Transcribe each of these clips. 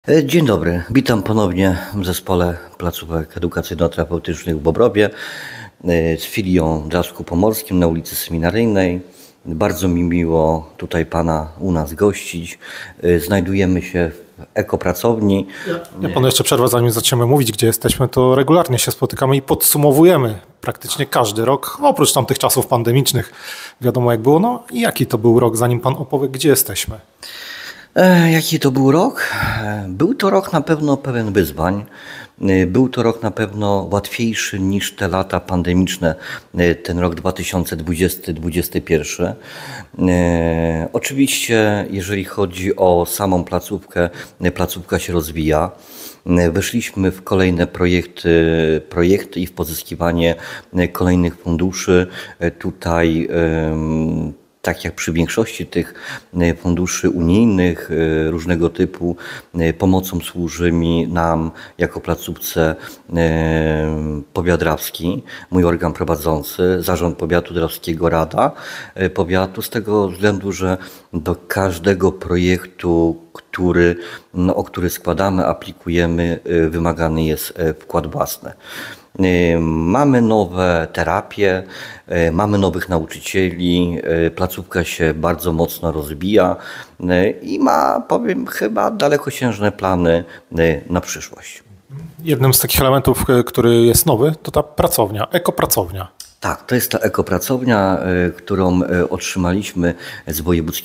Dzień dobry, witam ponownie w zespole placówek edukacyjno-terapeutycznych w Bobrowie z filią Drawsku-Pomorskim na ulicy Seminaryjnej. Bardzo mi miło tutaj Pana u nas gościć. Znajdujemy się w ekopracowni. Ja Panu jeszcze przerwę, zanim zaczniemy mówić, gdzie jesteśmy, to regularnie się spotykamy i podsumowujemy praktycznie każdy rok, oprócz tamtych czasów pandemicznych. Wiadomo jak było, no i jaki to był rok, zanim Pan opowie, gdzie jesteśmy. Jaki to był rok? Był to rok na pewno pełen wyzwań. Był to rok na pewno łatwiejszy niż te lata pandemiczne, ten rok 2020-2021. Oczywiście, jeżeli chodzi o samą placówkę, placówka się rozwija. Weszliśmy w kolejne projekty i w pozyskiwanie kolejnych funduszy. Tutaj tak jak przy większości tych funduszy unijnych różnego typu, pomocą służy nam jako placówce powiat drawski, mój organ prowadzący, Zarząd Powiatu Drawskiego, Rada Powiatu, z tego względu, że do każdego projektu, o który składamy, aplikujemy, wymagany jest wkład własny. Mamy nowe terapie, mamy nowych nauczycieli, placówka się bardzo mocno rozwija i ma, powiem, chyba dalekosiężne plany na przyszłość. Jednym z takich elementów, który jest nowy, to ta pracownia, ekopracownia. Tak, to jest ta ekopracownia, którą otrzymaliśmy z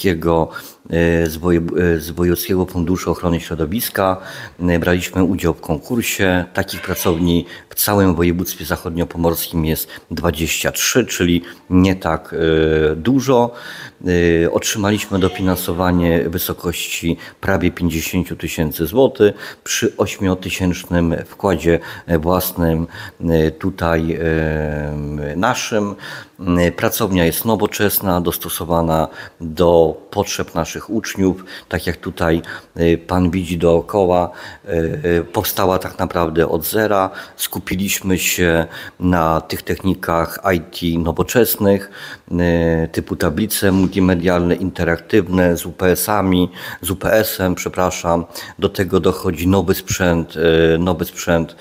Wojewódzkiego Funduszu Ochrony Środowiska. Braliśmy udział w konkursie. Takich pracowni w całym województwie zachodniopomorskim jest 23, czyli nie tak dużo. Otrzymaliśmy dofinansowanie w wysokości prawie 50 000 złotych przy 8-tysięcznym wkładzie własnym tutaj naszym. Pracownia jest nowoczesna, dostosowana do potrzeb naszych uczniów. Tak jak tutaj Pan widzi dookoła, powstała tak naprawdę od zera. Skupiliśmy się na tych technikach IT nowoczesnych, typu tablice multimedialne, interaktywne, z UPS-em, przepraszam. Do tego dochodzi nowy sprzęt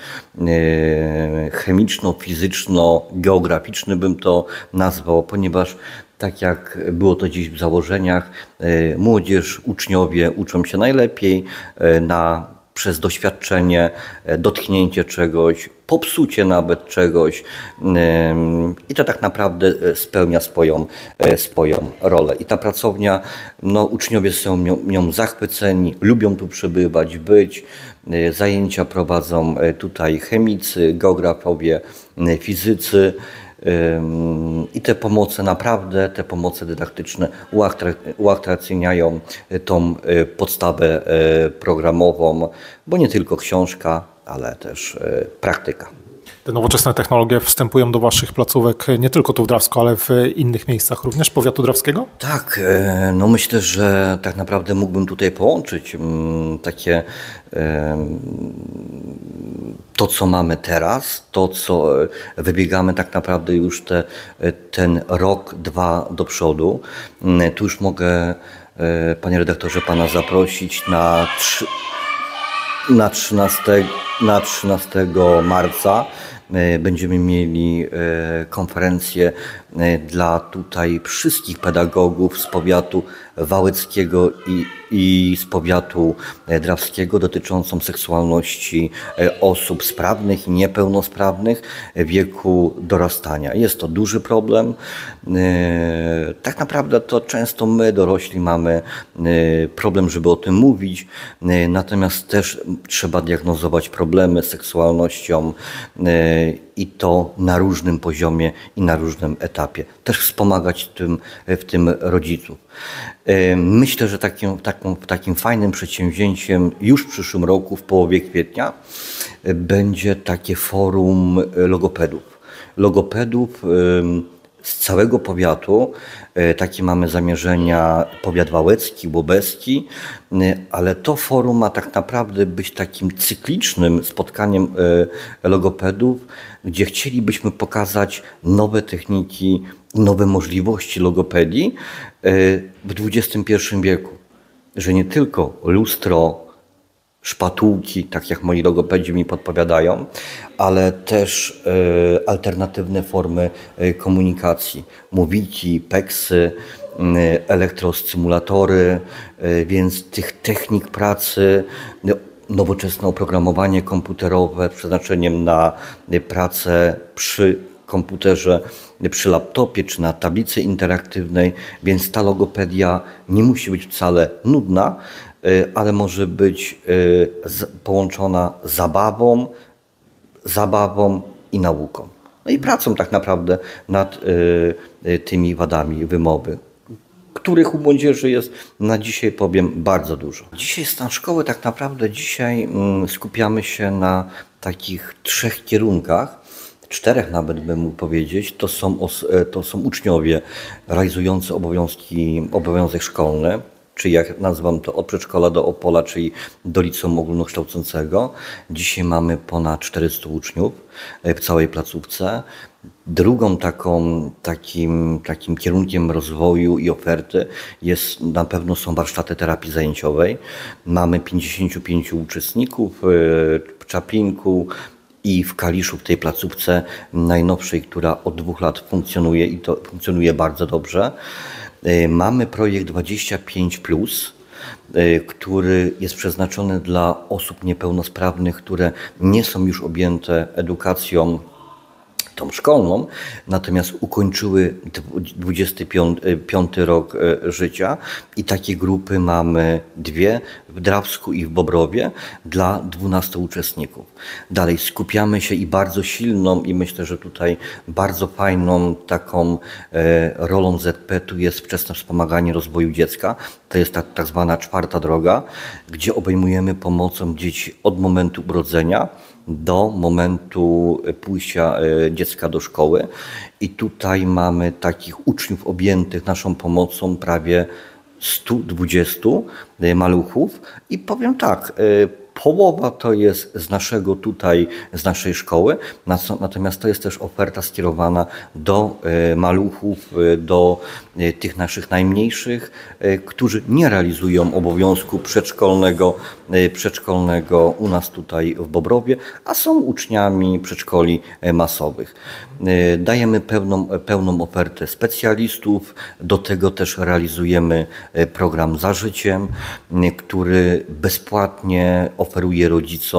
chemiczno-fizyczno-geograficzny bym to nazwał, ponieważ tak jak było to dziś w założeniach, młodzież, uczniowie uczą się najlepiej przez doświadczenie, dotknięcie czegoś, popsucie nawet czegoś i to tak naprawdę spełnia swoją rolę. I ta pracownia, uczniowie są nią zachwyceni, lubią tu przebywać, być. Zajęcia prowadzą tutaj chemicy, geografowie, fizycy. I te pomoce dydaktyczne uatrakcyjniają tą podstawę programową, bo nie tylko książka, ale też praktyka. Te nowoczesne technologie wstępują do Waszych placówek nie tylko tu w Drawsku, ale w innych miejscach również powiatu drawskiego? Tak, myślę, że tak naprawdę mógłbym tutaj połączyć to, co mamy teraz, to, co wybiegamy tak naprawdę już ten rok, dwa do przodu. Tu już mogę, panie redaktorze, pana zaprosić na 13 marca. Będziemy mieli konferencję dla tutaj wszystkich pedagogów z powiatu wałeckiego i z powiatu drawskiego dotyczącą seksualności osób sprawnych i niepełnosprawnych w wieku dorastania. Jest to duży problem. Tak naprawdę to często my, dorośli, mamy problem, żeby o tym mówić, natomiast też trzeba diagnozować problemy z seksualnością i to na różnym poziomie i na różnym etapie. Też wspomagać w tym rodziców. Myślę, że takim fajnym przedsięwzięciem już w przyszłym roku, w połowie kwietnia, będzie takie forum logopedów z całego powiatu. Takie mamy zamierzenia, powiat wałecki, łobeski, ale to forum ma tak naprawdę być takim cyklicznym spotkaniem logopedów, gdzie chcielibyśmy pokazać nowe techniki, nowe możliwości logopedii w XXI wieku. Że nie tylko lustro szpatułki, tak jak moi logopedzi mi podpowiadają, ale też alternatywne formy komunikacji. Mówiki, peksy, elektrostymulatory, więc tych technik pracy, nowoczesne oprogramowanie komputerowe z przeznaczeniem na pracę przy komputerze, przy laptopie czy na tablicy interaktywnej, więc ta logopedia nie musi być wcale nudna, ale może być połączona zabawą i nauką. No i pracą tak naprawdę nad tymi wadami wymowy, których u młodzieży jest na dzisiaj, powiem, bardzo dużo. Dzisiaj stan szkoły tak naprawdę skupiamy się na takich 3 kierunkach, 4 nawet bym mógł powiedzieć. To są uczniowie realizujący obowiązek szkolny, czyli jak nazywam to od przedszkola do Opola, czyli do liceum ogólnokształcącego. Dzisiaj mamy ponad 400 uczniów w całej placówce. Drugą takim kierunkiem rozwoju i oferty na pewno są warsztaty terapii zajęciowej. Mamy 55 uczestników w Czaplinku i w Kaliszu, w tej placówce najnowszej, która od 2 lat funkcjonuje i to funkcjonuje bardzo dobrze. Mamy projekt 25+, który jest przeznaczony dla osób niepełnosprawnych, które nie są już objęte edukacją tą szkolną, natomiast ukończyły 25 rok życia i takie grupy mamy 2 w Drawsku i w Bobrowie dla 12 uczestników. Dalej skupiamy się i bardzo silną i myślę, że tutaj bardzo fajną taką rolą ZP tu jest wczesne wspomaganie rozwoju dziecka. To jest tak zwana 4. droga, gdzie obejmujemy pomocą dzieci od momentu urodzenia do momentu pójścia dziecka do szkoły. I tutaj mamy takich uczniów objętych naszą pomocą prawie 120 maluchów. I powiem tak, połowa to jest z naszej szkoły, natomiast to jest też oferta skierowana do maluchów, do tych naszych najmniejszych, którzy nie realizują obowiązku przedszkolnego u nas tutaj w Bobrowie, a są uczniami przedszkoli masowych. Dajemy pełną ofertę specjalistów, do tego też realizujemy program Za Życiem, który bezpłatnie oferuje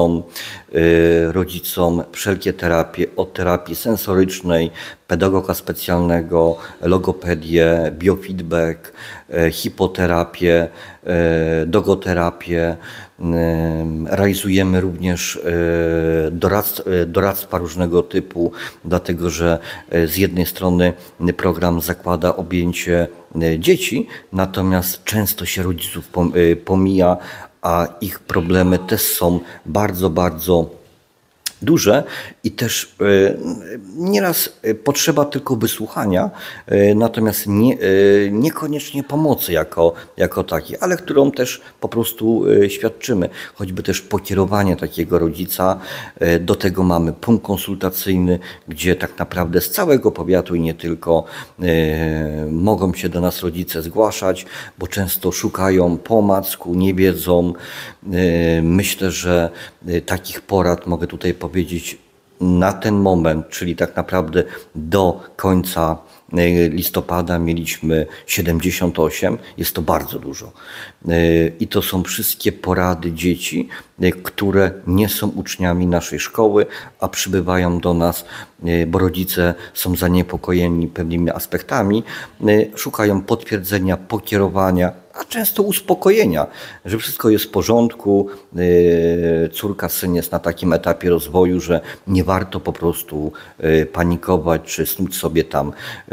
rodzicom wszelkie terapie, od terapii sensorycznej, pedagoga specjalnego, logopedię, biofeedback, hipoterapię, dogoterapię. Realizujemy również doradztwa różnego typu, dlatego że z jednej strony program zakłada objęcie dzieci, natomiast często się rodziców pomija, a ich problemy też są bardzo, bardzo duże i też nieraz potrzeba tylko wysłuchania, natomiast niekoniecznie pomocy jako takiej, ale którą też po prostu świadczymy. Choćby też pokierowanie takiego rodzica. Do tego mamy punkt konsultacyjny, gdzie tak naprawdę z całego powiatu i nie tylko mogą się do nas rodzice zgłaszać, bo często szukają po omacku, nie wiedzą. Myślę, że takich porad mogę tutaj powiedzieć na ten moment, czyli tak naprawdę do końca listopada mieliśmy 78, jest to bardzo dużo. I to są wszystkie porady dzieci, które nie są uczniami naszej szkoły, a przybywają do nas, bo rodzice są zaniepokojeni pewnymi aspektami, szukają potwierdzenia, pokierowania, a często uspokojenia, że wszystko jest w porządku, córka, syn jest na takim etapie rozwoju, że nie warto po prostu panikować czy snuć sobie tam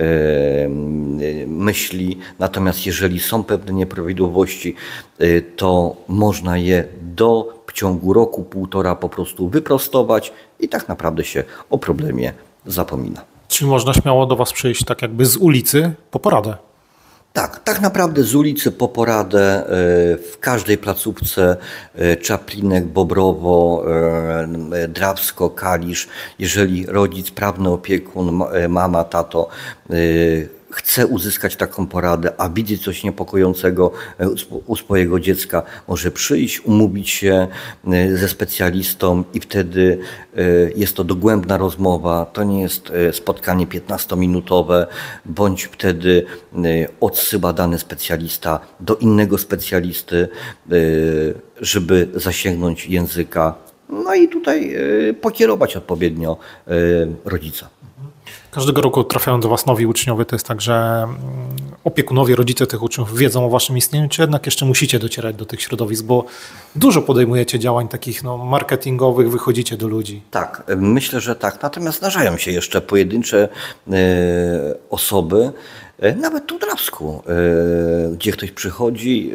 myśli. Natomiast jeżeli są pewne nieprawidłowości, to można je w ciągu roku, półtora po prostu wyprostować i tak naprawdę się o problemie zapomina. Czyli można śmiało do Was przyjść tak jakby z ulicy po poradę? Tak naprawdę z ulicy po poradę w każdej placówce Czaplinek, Bobrowo, Drawsko, Kalisz, jeżeli rodzic, prawny opiekun, mama, tato chce uzyskać taką poradę, a widzi coś niepokojącego u swojego dziecka, może przyjść, umówić się ze specjalistą i wtedy jest to dogłębna rozmowa. To nie jest spotkanie 15-minutowe, bądź wtedy odsyła dany specjalista do innego specjalisty, żeby zasięgnąć języka. No i tutaj pokierować odpowiednio rodzica. Każdego roku trafiają do Was nowi uczniowie. To jest tak, że opiekunowie, rodzice tych uczniów wiedzą o Waszym istnieniu, czy jednak jeszcze musicie docierać do tych środowisk, bo dużo podejmujecie działań takich marketingowych, wychodzicie do ludzi. Tak, myślę, że tak. Natomiast zdarzają się jeszcze pojedyncze osoby, nawet tu w Drawsku, gdzie ktoś przychodzi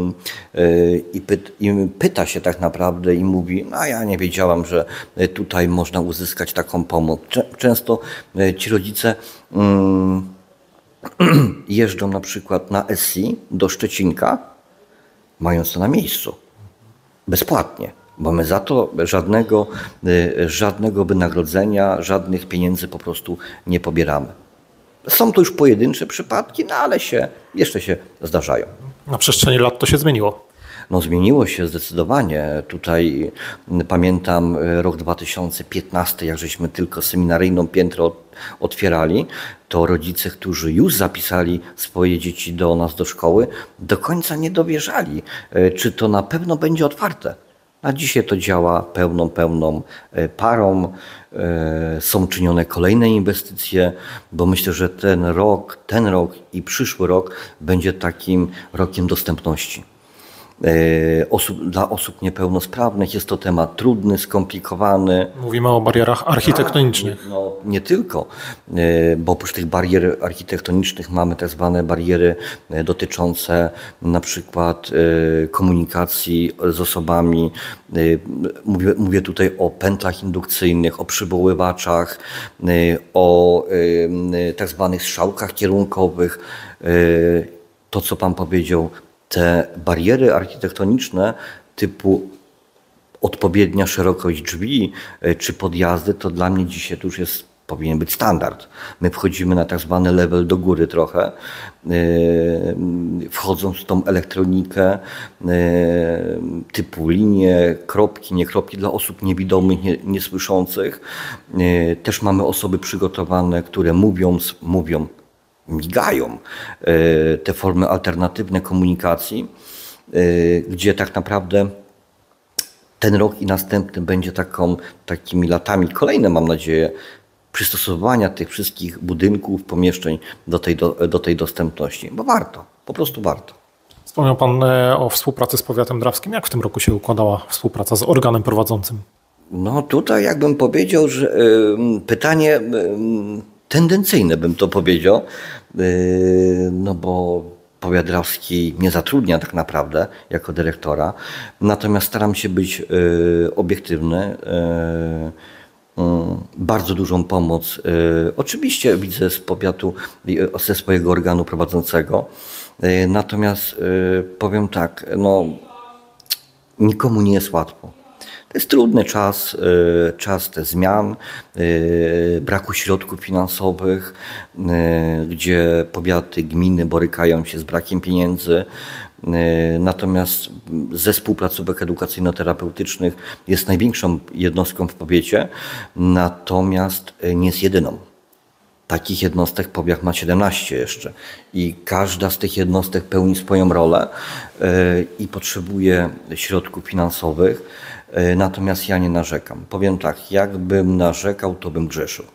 i pyta się tak naprawdę i mówi, no ja nie wiedziałam, że tutaj można uzyskać taką pomoc. Często ci rodzice jeżdżą na przykład na SI do Szczecinka, mając to na miejscu, bezpłatnie. Bo my za to żadnego wynagrodzenia, żadnych pieniędzy po prostu nie pobieramy. Są to już pojedyncze przypadki, no ale jeszcze się zdarzają. Na przestrzeni lat to się zmieniło. No zmieniło się zdecydowanie. Tutaj pamiętam rok 2015, jak żeśmy tylko seminaryjną piętro otwierali, to rodzice, którzy już zapisali swoje dzieci do nas do szkoły, do końca nie dowierzali, czy to na pewno będzie otwarte. A dzisiaj to działa pełną parą. Są czynione kolejne inwestycje, bo myślę, że ten rok i przyszły rok będzie takim rokiem dostępności. Dla osób niepełnosprawnych jest to temat trudny, skomplikowany. Mówimy o barierach architektonicznych. No, nie tylko, bo oprócz tych barier architektonicznych mamy tak zwane bariery dotyczące na przykład komunikacji z osobami. Mówię tutaj o pętlach indukcyjnych, o przywoływaczach, o tak zwanych strzałkach kierunkowych. To, co Pan powiedział, te bariery architektoniczne typu odpowiednia szerokość drzwi czy podjazdy, to dla mnie dzisiaj to już powinien być standard. My wchodzimy na tak zwany level do góry trochę, wchodząc w tą elektronikę typu linie, kropki, nie kropki dla osób niewidomych, niesłyszących. Też mamy osoby przygotowane, które migają te formy alternatywne komunikacji, gdzie tak naprawdę ten rok i następny będzie takimi latami, kolejne mam nadzieję, przystosowania tych wszystkich budynków, pomieszczeń do tej dostępności, bo warto, po prostu warto. Wspomniał Pan o współpracy z powiatem drawskim. Jak w tym roku się układała współpraca z organem prowadzącym? No tutaj jakbym powiedział, że pytanie tendencyjne bym to powiedział, no bo powiat drawski nie zatrudnia tak naprawdę jako dyrektora, natomiast staram się być obiektywny. Bardzo dużą pomoc oczywiście widzę z powiatu, ze swojego organu prowadzącego, natomiast powiem tak, no nikomu nie jest łatwo. To jest trudny czas te zmian, braku środków finansowych, gdzie powiaty, gminy borykają się z brakiem pieniędzy. Natomiast zespół placówek edukacyjno-terapeutycznych jest największą jednostką w powiecie, natomiast nie jest jedyną. Takich jednostek powiat ma 17 jeszcze i każda z tych jednostek pełni swoją rolę i potrzebuje środków finansowych. Natomiast ja nie narzekam. Powiem tak, jakbym narzekał, to bym grzeszył.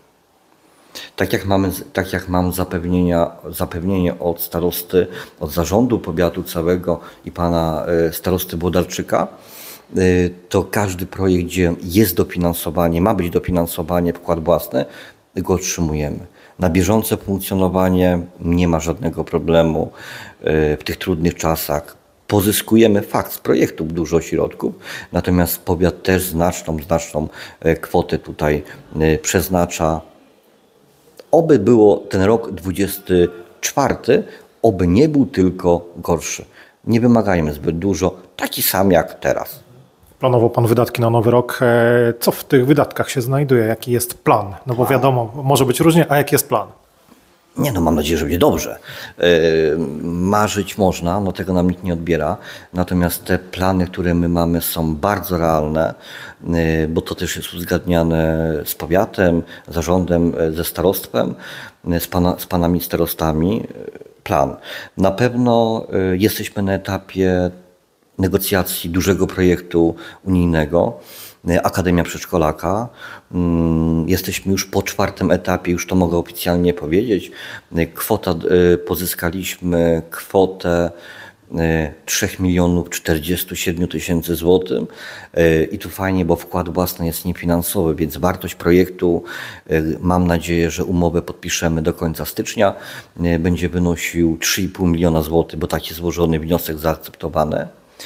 Tak jak mam zapewnienie od starosty, od zarządu powiatu całego i pana starosty Włodarczyka, to każdy projekt, gdzie jest dofinansowanie, ma być dofinansowanie, wkład własny, go otrzymujemy. Na bieżące funkcjonowanie nie ma żadnego problemu w tych trudnych czasach. Pozyskujemy z projektów dużo środków, natomiast powiat też znaczną kwotę tutaj przeznacza. Oby było ten rok 24, oby nie był tylko gorszy. Nie wymagajmy zbyt dużo, taki sam jak teraz. Planował Pan wydatki na nowy rok. Co w tych wydatkach się znajduje? Jaki jest plan? No bo wiadomo, może być różnie, a jaki jest plan? Nie no, mam nadzieję, że będzie dobrze. Marzyć można, no tego nam nikt nie odbiera. Natomiast te plany, które my mamy, są bardzo realne, bo to też jest uzgadniane z powiatem, zarządem, ze starostwem, z panami starostami. Plan. Na pewno jesteśmy na etapie negocjacji dużego projektu unijnego. Akademia Przedszkolaka. Jesteśmy już po 4. etapie, już to mogę oficjalnie powiedzieć. Pozyskaliśmy kwotę 3 047 000 złotych i tu fajnie, bo wkład własny jest niefinansowy, więc wartość projektu, mam nadzieję, że umowę podpiszemy do końca stycznia, będzie wynosił 3,5 miliona złotych, bo tak jest złożony wniosek zaakceptowany.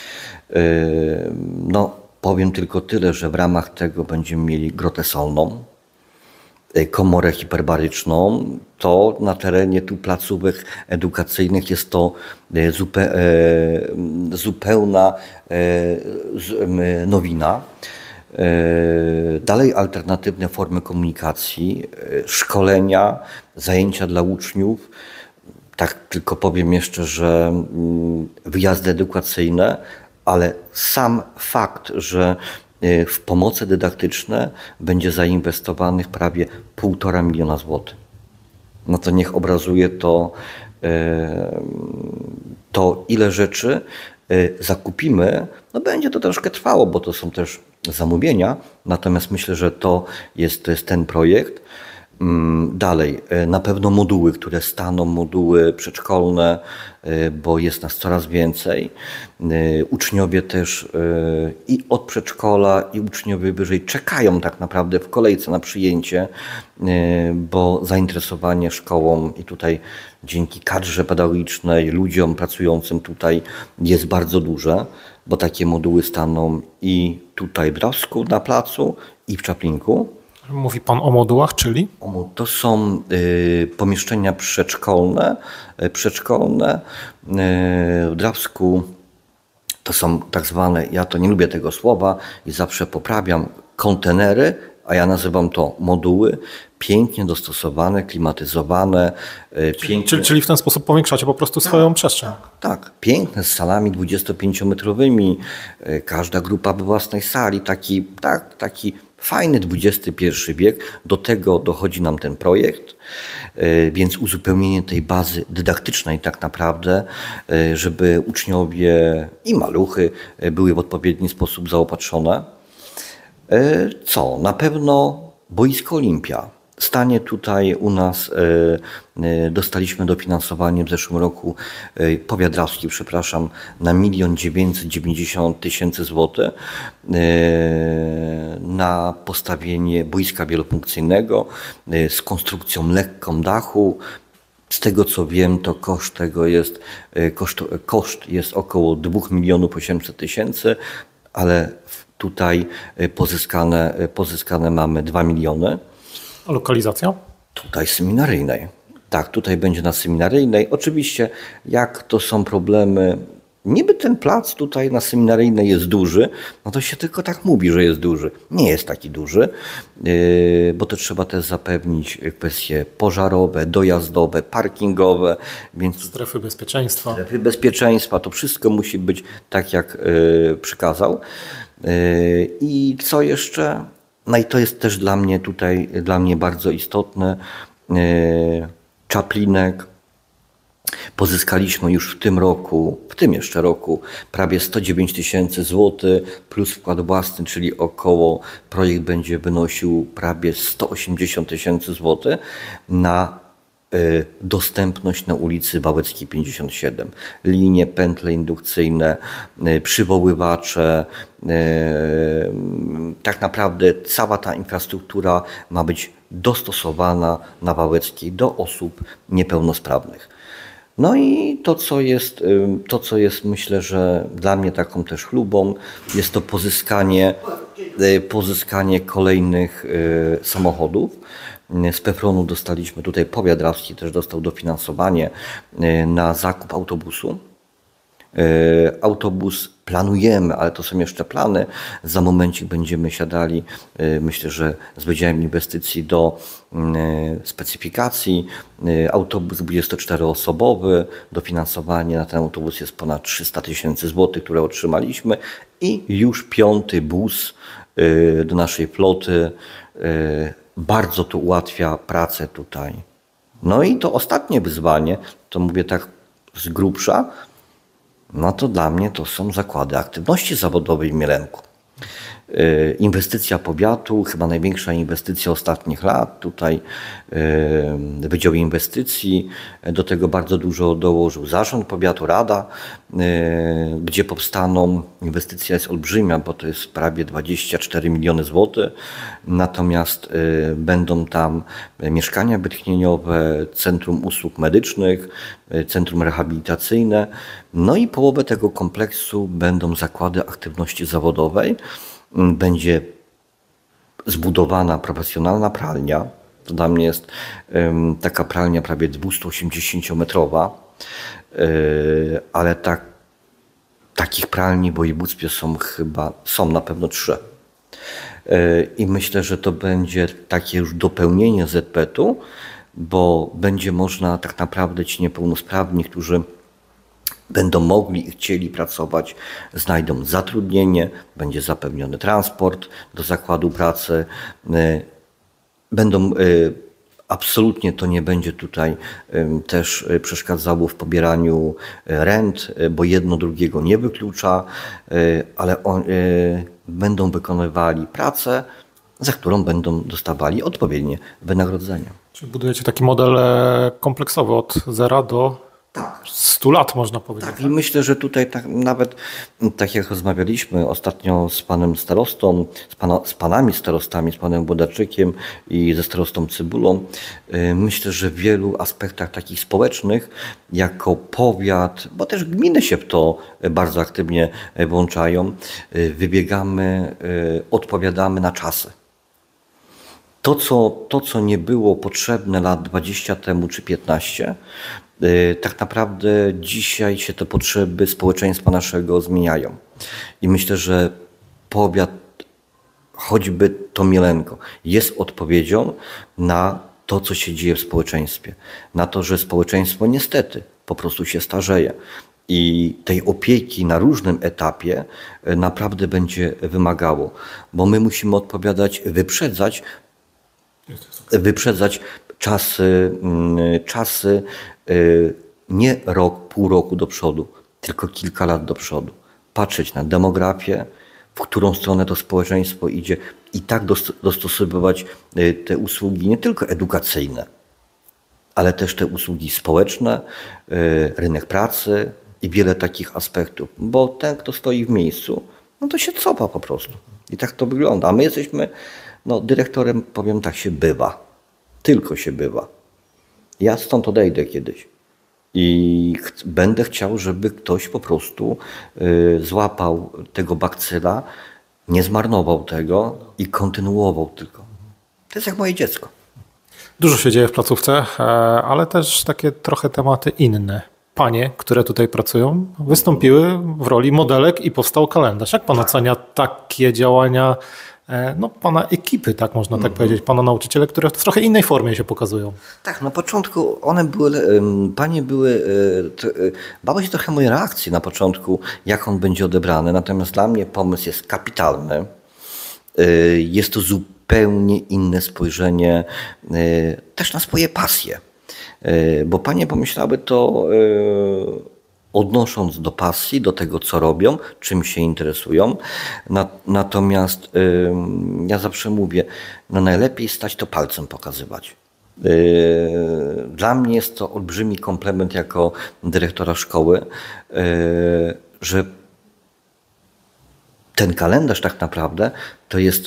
No, powiem tylko tyle, że w ramach tego będziemy mieli grotę solną, komorę hiperbaryczną. To na terenie tu placówek edukacyjnych jest to zupełna nowina. Dalej alternatywne formy komunikacji, szkolenia, zajęcia dla uczniów. Tak tylko powiem jeszcze, że wyjazdy edukacyjne, ale sam fakt, że w pomoce dydaktyczne będzie zainwestowanych prawie 1,5 miliona złotych. No to niech obrazuje to ile rzeczy zakupimy. No będzie to troszkę trwało, bo to są też zamówienia, natomiast myślę, że to jest ten projekt. Dalej, na pewno moduły, które staną, moduły przedszkolne, bo jest nas coraz więcej. Uczniowie też i od przedszkola, i uczniowie wyżej czekają tak naprawdę w kolejce na przyjęcie, bo zainteresowanie szkołą i tutaj dzięki kadrze pedagogicznej, ludziom pracującym tutaj jest bardzo duże, bo takie moduły staną i tutaj w Drawsku na placu, i w Czaplinku. Mówi Pan o modułach, czyli? To są pomieszczenia przedszkolne. W Drawsku to są tak zwane, ja to nie lubię tego słowa i zawsze poprawiam, kontenery, a ja nazywam to moduły, pięknie dostosowane, klimatyzowane. Czyli w ten sposób powiększacie po prostu swoją przestrzeń. Tak, piękne, z salami 25-metrowymi, każda grupa we własnej sali, taki fajny XXI wiek. Do tego dochodzi nam ten projekt, więc uzupełnienie tej bazy dydaktycznej tak naprawdę, żeby uczniowie i maluchy były w odpowiedni sposób zaopatrzone. Co? Na pewno boisko Olimpia. Stanie tutaj u nas, dostaliśmy dofinansowanie w zeszłym roku, powiat drawski, przepraszam, na 1 990 000 złotych na postawienie boiska wielofunkcyjnego z konstrukcją lekką dachu. Z tego co wiem, to koszt tego jest, koszt jest około 2 800 000, ale tutaj pozyskane mamy 2 miliony. A lokalizacja? Tutaj seminaryjnej. Tak, tutaj będzie na seminaryjnej. Oczywiście, jak to są problemy, niby ten plac tutaj na seminaryjnej jest duży, no to się tylko tak mówi, że jest duży. Nie jest taki duży, bo to trzeba też zapewnić kwestie pożarowe, dojazdowe, parkingowe, więc Strefy bezpieczeństwa. Strefy bezpieczeństwa, to wszystko musi być tak, jak przykazał. I co jeszcze? No i to jest też dla mnie bardzo istotne. Czaplinek. Pozyskaliśmy już w tym jeszcze roku, prawie 109 000 złotych plus wkład własny, czyli projekt będzie wynosił prawie 180 000 złotych na dostępność na ulicy Wałęckiej 57. Linie, pętle indukcyjne, przywoływacze. Tak naprawdę cała ta infrastruktura ma być dostosowana na Wałęckiej do osób niepełnosprawnych. No i to, co jest myślę, że dla mnie taką też chlubą, jest to pozyskanie kolejnych samochodów. Z PFRON-u dostaliśmy, tutaj powiat drawski też dostał dofinansowanie na zakup autobusu. Autobus planujemy, ale to są jeszcze plany. Za momencik będziemy siadali, myślę, że z Wydziałem Inwestycji do specyfikacji. Autobus 24-osobowy, dofinansowanie na ten autobus jest ponad 300 000 złotych, które otrzymaliśmy i już 5. bus do naszej floty. Bardzo to ułatwia pracę tutaj. No i to ostatnie wyzwanie, to mówię tak z grubsza, no to dla mnie to są zakłady aktywności zawodowej w Mielenku. Inwestycja powiatu, chyba największa inwestycja ostatnich lat. Tutaj Wydział Inwestycji, do tego bardzo dużo dołożył Zarząd Powiatu, Rada, gdzie powstaną, inwestycja jest olbrzymia, bo to jest prawie 24 miliony złotych, natomiast będą tam mieszkania wytchnieniowe, centrum usług medycznych, centrum rehabilitacyjne, no i połowę tego kompleksu będą zakłady aktywności zawodowej. Będzie zbudowana profesjonalna pralnia. To dla mnie jest taka pralnia prawie 280-metrowa, ale takich pralni w województwie są na pewno 3. I myślę, że to będzie takie już dopełnienie ZPET-u, bo będzie można tak naprawdę ci niepełnosprawni, którzy będą mogli i chcieli pracować, znajdą zatrudnienie, będzie zapewniony transport do zakładu pracy, absolutnie to nie będzie tutaj też przeszkadzało w pobieraniu rent, bo jedno drugiego nie wyklucza, ale będą wykonywali pracę, za którą będą dostawali odpowiednie wynagrodzenie. Czyli budujecie taki model kompleksowy od 0 do 100 lat, można powiedzieć. Tak, i myślę, że tutaj nawet tak jak rozmawialiśmy ostatnio z panem starostą, z panami starostami, z panem Włodarczykiem i ze starostą Cybulą, myślę, że w wielu aspektach takich społecznych, jako powiat, bo też gminy się w to bardzo aktywnie włączają, wybiegamy, odpowiadamy na czasy. To, co nie było potrzebne lat 20 temu czy 15, tak naprawdę dzisiaj się te potrzeby społeczeństwa naszego zmieniają. I myślę, że powiat, choćby to Mielenko, jest odpowiedzią na to, co się dzieje w społeczeństwie. Na to, że społeczeństwo niestety po prostu się starzeje. I tej opieki na różnym etapie naprawdę będzie wymagało. Bo my musimy odpowiadać, wyprzedzać czasy nie rok, pół roku do przodu, tylko kilka lat do przodu. Patrzeć na demografię, w którą stronę to społeczeństwo idzie i tak dostosowywać te usługi nie tylko edukacyjne, ale też te usługi społeczne, rynek pracy i wiele takich aspektów. Bo ten, kto stoi w miejscu, no to się cofa po prostu. I tak to wygląda. A my jesteśmy, dyrektorem, powiem tak, się bywa. Tylko się bywa. Ja stąd odejdę kiedyś i będę chciał, żeby ktoś po prostu złapał tego bakcyla, nie zmarnował tego i kontynuował tylko. To jest jak moje dziecko. Dużo się dzieje w placówce, ale też takie trochę tematy inne. Panie, które tutaj pracują, wystąpiły w roli modelek i powstał kalendarz. Jak pan ocenia takie działania pana ekipy, tak można tak powiedzieć, pana nauczyciele, które w trochę innej formie się pokazują? Tak, na początku panie były, bały się trochę mojej reakcji na początku, jak on będzie odebrany, natomiast dla mnie pomysł jest kapitalny. Jest to zupełnie inne spojrzenie też na swoje pasje, bo panie pomyślały to odnosząc do pasji, do tego, co robią, czym się interesują. Natomiast ja zawsze mówię, najlepiej stać to palcem pokazywać. Dla mnie jest to olbrzymi komplement jako dyrektora szkoły, że ten kalendarz tak naprawdę to jest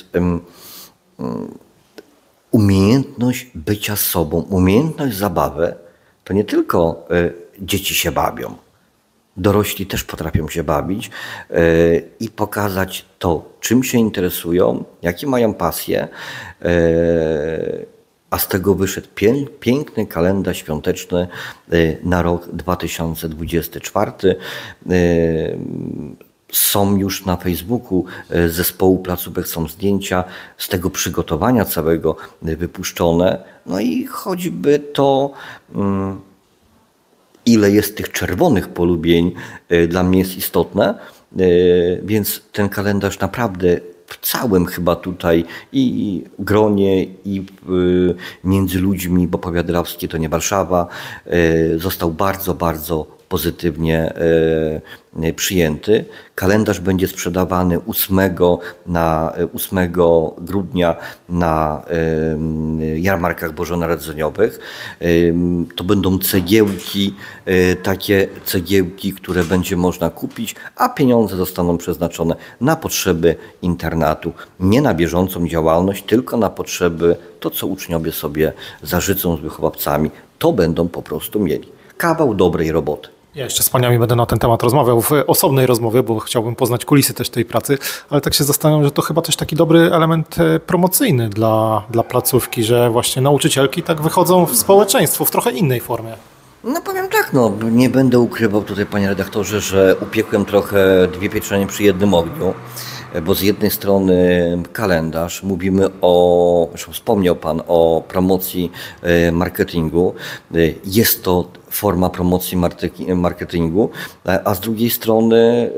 umiejętność bycia sobą, umiejętność zabawy. To nie tylko dzieci się bawią. Dorośli też potrafią się bawić i pokazać to, czym się interesują, jakie mają pasje, a z tego wyszedł piękny kalendarz świąteczny na rok 2024. Są już na Facebooku zespołu placówek, są zdjęcia z tego przygotowania całego wypuszczone. No i choćby to, ile jest tych czerwonych polubień, dla mnie jest istotne, więc ten kalendarz naprawdę w całym chyba tutaj i gronie, i między ludźmi, bo powiat drawski to nie Warszawa, został bardzo, bardzo pozytywnie przyjęty. Kalendarz będzie sprzedawany 8 grudnia na jarmarkach bożonarodzeniowych. To będą cegiełki, takie cegiełki, które będzie można kupić, a pieniądze zostaną przeznaczone na potrzeby internatu. Nie na bieżącą działalność, tylko na potrzeby, to co uczniowie sobie zażycą z wychowawcami, to będą po prostu mieli. Kawał dobrej roboty. Ja jeszcze z paniami będę na ten temat rozmawiał w osobnej rozmowie, bo chciałbym poznać kulisy też tej pracy, ale tak się zastanawiam, że to chyba też taki dobry element promocyjny dla placówki, że właśnie nauczycielki tak wychodzą w społeczeństwo w trochę innej formie. No powiem tak, nie będę ukrywał tutaj, panie redaktorze, że upiekłem trochę dwie pieczenie przy jednym ogniu, bo z jednej strony kalendarz, mówimy zresztą wspomniał pan o promocji marketingu, jest to forma promocji marketingu, a z drugiej strony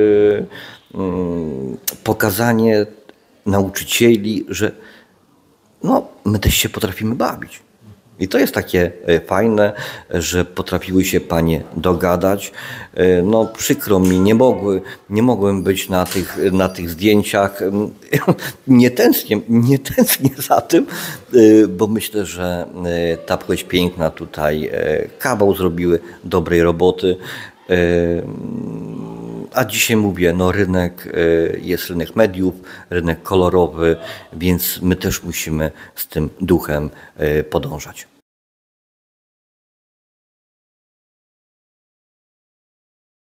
pokazanie nauczycieli, że my też się potrafimy bawić. I to jest takie fajne, że potrafiły się panie dogadać. Przykro mi, nie mogłem być na tych zdjęciach. Nie tęsknię za tym, bo myślę, że ta płeć piękna tutaj kawał zrobiły dobrej roboty. A dzisiaj mówię, rynek jest rynek mediów, rynek kolorowy, więc my też musimy z tym duchem podążać.